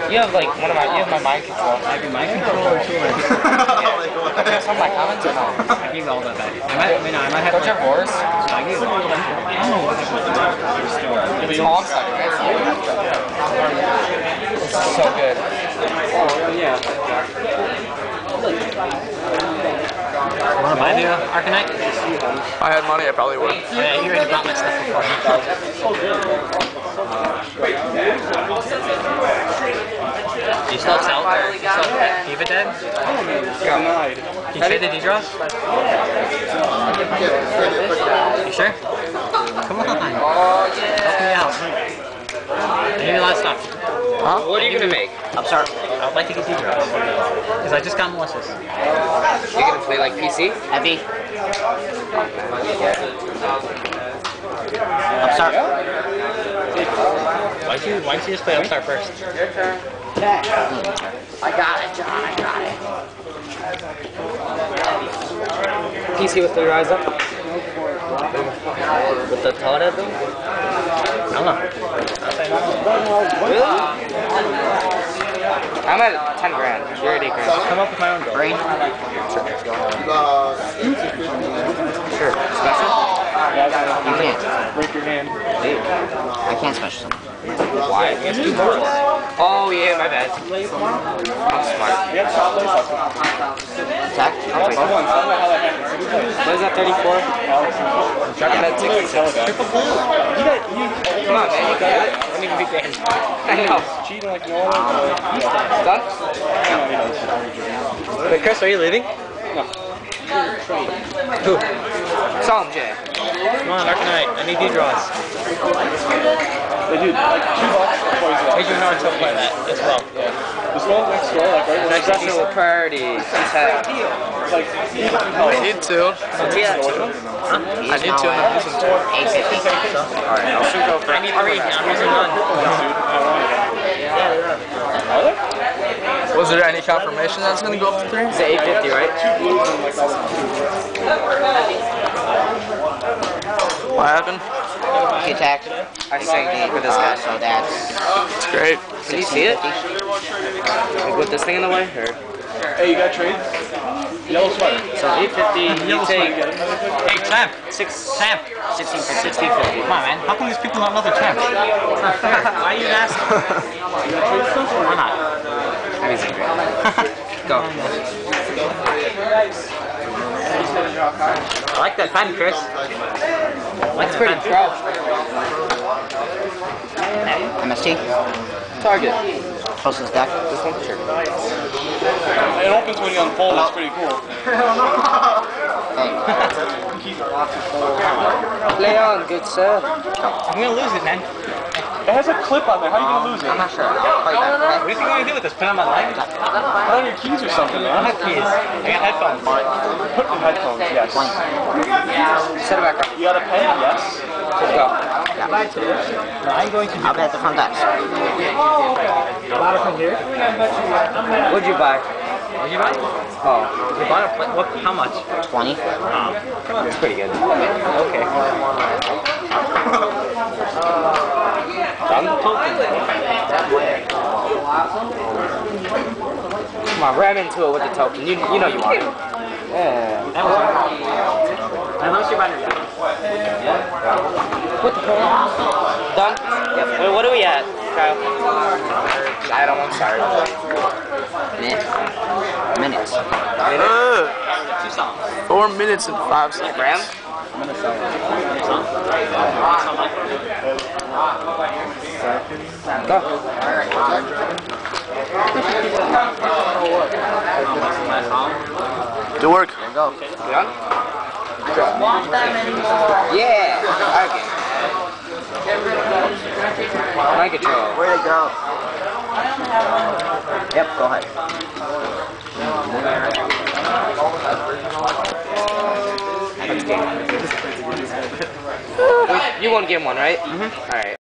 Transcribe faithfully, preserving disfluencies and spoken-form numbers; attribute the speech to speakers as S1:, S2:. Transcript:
S1: You have like one of my, you have my mind control.
S2: I have your mind control or two.
S1: Yeah. Some of my comments or no?
S2: I gave all that back. I might, I mean, I might have.
S1: Don't you have wars?
S2: I gave all that. I don't know what happened.
S1: It's all stuff, right? This is so good.
S2: Oh, yeah. Want to buy the uh, Arcanite?
S3: If I had money, I probably would.
S2: Yeah, you already bought my stuff before. Do you still sell it? Do you still keep it then?
S1: Yeah.
S2: Can you trade the D-draws? You sure? Come on. Help me out. I need a lot of stuff.
S1: Huh? What are you gonna make?
S2: I'm sorry. I would like to get D-draws. Because I just got Melissa's.
S1: You're gonna play like P C?
S2: Heavy. Upstart. Why don't you, why don't you just play Upstart first?
S1: Your turn. Okay. I got it, John. I got it. P C with the rise up? With the Todd though?
S2: I don't know.
S1: Really? I'm at ten grand. You're at eight grand.
S2: I'll come up with my own goal.
S1: Brain? Sure. Special?
S4: You can't.
S2: Break your hand.
S4: I can't special summon.
S1: Why? Oh yeah, my bad. I'm smart.
S4: Attack?
S1: What is that, thirty-four? I'm at sixty-six. Come on, man, you got it. I don't even begin. I know.
S2: Cheating like no one.
S1: Done?
S2: Wait, Chris, are you leaving?
S1: No.
S2: Who?
S1: Solemn J.
S2: Come on, Arcanite. I need D-draws.
S5: They do like two bucks before he's
S2: Here's your Naruto play that as well.
S5: Yeah. This one next door, like right next
S1: Special
S5: door.
S1: party. Ten.
S5: It's like
S3: I need to. I need to and I'm using two.
S4: eight fifty.
S1: Alright, I'll shoot go for
S2: I need three. I'm using none.
S3: Was there any confirmation that's gonna go up to three?
S1: It's eight fifty, right?
S3: What happened?
S4: He attacked.
S1: I sang for this guy.
S4: So that's
S3: It's great.
S1: Can you see it? Like with this thing in the way? Or?
S5: Hey, you got trade? Yellow sweater.
S1: So eight fifty, you take
S2: Hey, champ.
S1: six,
S2: Champ.
S1: sixteen fifty. sixteen fifty.
S2: Come on, man. How come these people don't know they're champs? It's not fair. Why are you asking? Why not?
S1: I mean, go.
S2: I like that pen, Chris. I like
S1: That's
S2: that
S1: pretty
S2: pen.
S1: pro.
S4: M S T.
S1: Target.
S4: Closest deck.
S1: This one? Sure.
S5: It opens when you unfold, that's pretty cool.
S4: Hey.
S1: Play on, good sir.
S2: I'm gonna lose it, man.
S5: It has a clip on there, how are you gonna lose it?
S4: I'm not sure. Play that.
S2: What do you think I'm gonna do with this? Put it on my leg?
S5: Put on your keys or something,
S2: I don't
S5: man.
S2: have keys. I got headphones.
S5: Put in headphones, yes.
S4: Blank.
S1: Set it back up.
S5: You got a pen? Yes.
S1: Let's go.
S2: I'm going to
S4: I'll be at the front desk.
S2: buy it from here.
S1: What'd you buy?
S2: What'd you buy?
S1: Oh,
S2: You bought a plate. What? How much?
S4: twenty.
S2: Oh.
S1: it's pretty good.
S2: Okay.
S1: Done? Come on, ram into it with the token. You, you know you want it. Yeah.
S2: That was how much you buy it?
S1: What the hell? Done? Yep. Wait, what are we at, Kyle? I don't, I'm sorry.
S4: Minutes. Minutes.
S3: Uh, four minutes and five seconds.
S1: Ram? Go.
S3: Do work.
S4: There you go.
S1: You done? Yeah. Okay. My control.
S4: Where'd it go? Yep, go ahead.
S1: You won game one, right? Mm-hmm. All right.